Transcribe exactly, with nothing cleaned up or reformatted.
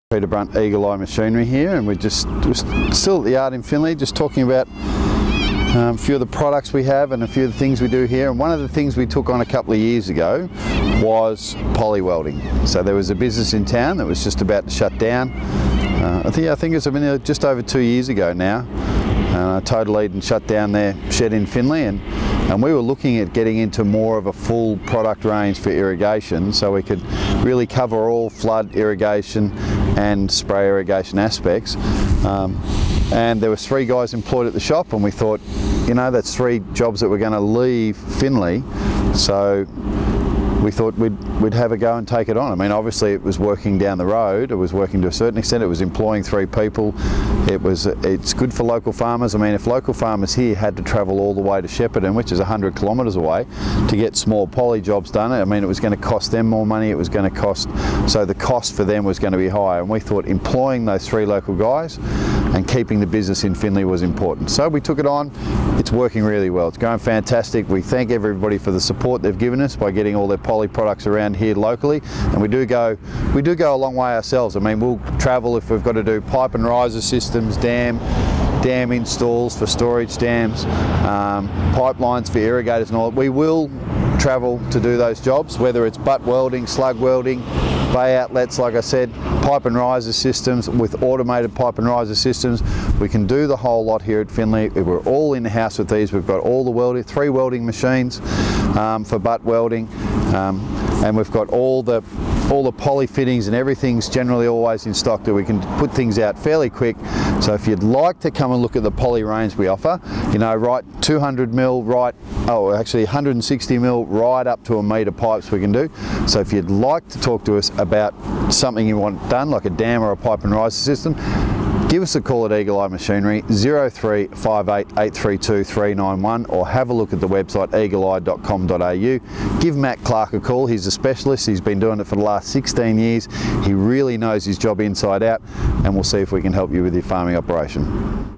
Peter Brunt Eagle Eye Machinery here, and we're just we're still at the yard in Finley, just talking about um, a few of the products we have and a few of the things we do here. And one of the things we took on a couple of years ago was Poly Welding. So there was a business in town that was just about to shut down. Uh, I think I think it's been just over two years ago now. Uh, Total Eden shut down their shed in Finley, and and we were looking at getting into more of a full product range for irrigation, so we could really cover all flood irrigation and spray irrigation aspects. Um, and there was three guys employed at the shop, and we thought, you know, that's three jobs that we're going to leave Finley, so we thought we'd, we'd have a go and take it on. I mean, obviously it was working down the road, it was working to a certain extent, it was employing three people, it was, it's good for local farmers. I mean, if local farmers here had to travel all the way to Shepparton, which is one hundred kilometres away, to get small poly jobs done, I mean, it was going to cost them more money, it was going to cost, so the cost for them was going to be higher, and we thought employing those three local guys and keeping the business in Finley was important. So we took it on. It's working really well. It's going fantastic. We thank everybody for the support they've given us by getting all their poly products around here locally, and we do go we do go a long way ourselves. I mean, we'll travel if we've got to do pipe and riser systems, dam dam installs for storage dams, um, pipelines for irrigators and all. We will travel to do those jobs, whether it's butt welding, slug welding, bay outlets, like I said, pipe and riser systems. With automated pipe and riser systems, we can do the whole lot here at Finley. We're all in the house with these. We've got all the welding, three welding machines um, for butt welding, um, and we've got all the all the poly fittings, and everything's generally always in stock that we can put things out fairly quick. So if you'd like to come and look at the poly range we offer, you know, right two hundred mil, right, oh actually one hundred sixty mil, right up to a metre pipes we can do. So if you'd like to talk to us about something you want done, like a dam or a pipe and riser system, give us a call at Eagle Eye Machinery, zero three five eight, eight three two, three nine one, or have a look at the website eagle eye dot com dot A U. Give Matt Clark a call. He's a specialist. He's been doing it for the last sixteen years. He really knows his job inside out, and we'll see if we can help you with your farming operation.